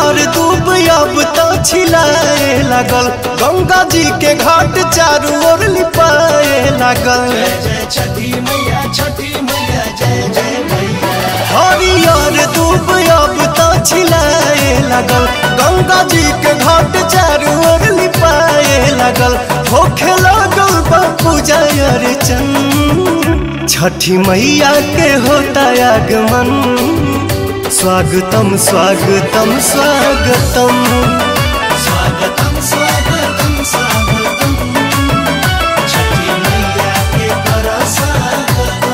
हरियर दूब अब तो छिलाए लागल, गंगा जी के घाट चारू ओर लिपाए लागल। जय छठी मैया, छठी मैया, जय जय मैया। हरियर दूब अब तो छिलाए लागल, गंगा जी के घाट चारू ओर लिपाए लागल। होखे लागल बा पूजा अर्चन, छठी मैया के होता आगमन। स्वागतम स्वागतम स्वागतम, स्वागतम स्वागतम स्वागतम, छठी मैया के कर स्वागतम।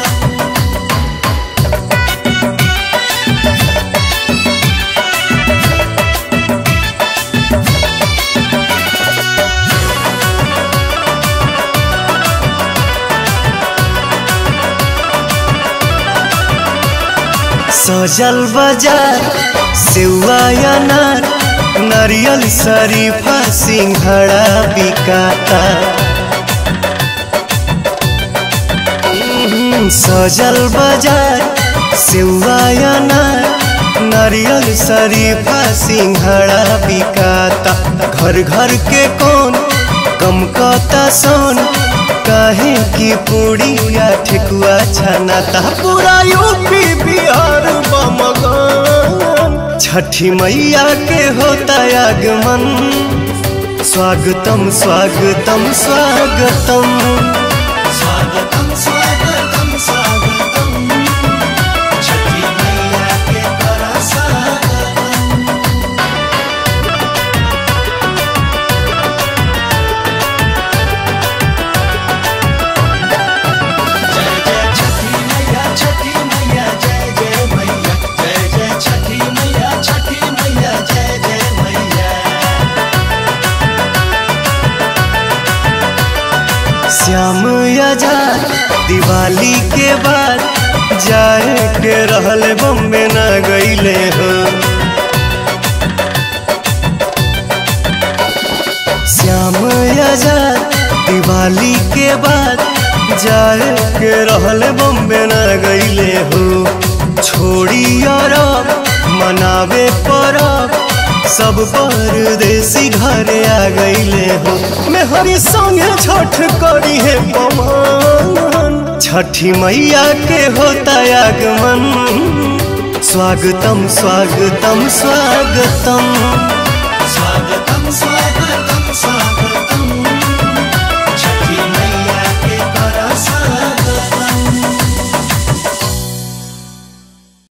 सजल बाजार सेवा अनार, नारियल शरीफा सिंघड़ा बिकाता। सजल बाजार सेवा अनार, नारियल शरीफा सिंघड़ा बिकाता। घर घर के कौन कम कता सोन, काहे की पूड़िया ठेकुआ छनाता। पूरा यूपी बिहार बमगन, छठी मैया के होता आगमन। स्वागतम स्वागतम स्वागतम, स्वागतम स्वागतम स्वागतम, छठी मैया के कर स्वागतम। जय जय छठी मैया, छठी मैया, जय जय मैया। जय जय छठी मैया, छठी मैया, जय जय मैया। श्याम आजाद दिवाली के बाद जाए के रहल बम्बे न गईले हो। श्याम आजाद दिवाली के बाद जाए के रहल बम्बे न गईले हो। छोड़ी अरब मनावे परब, सब परदेसी घरे आ गईले हो। मेहरी संगे छठ करी है पवन, छठी मैया के होता आगमन। स्वागतम स्वागतम स्वागतम,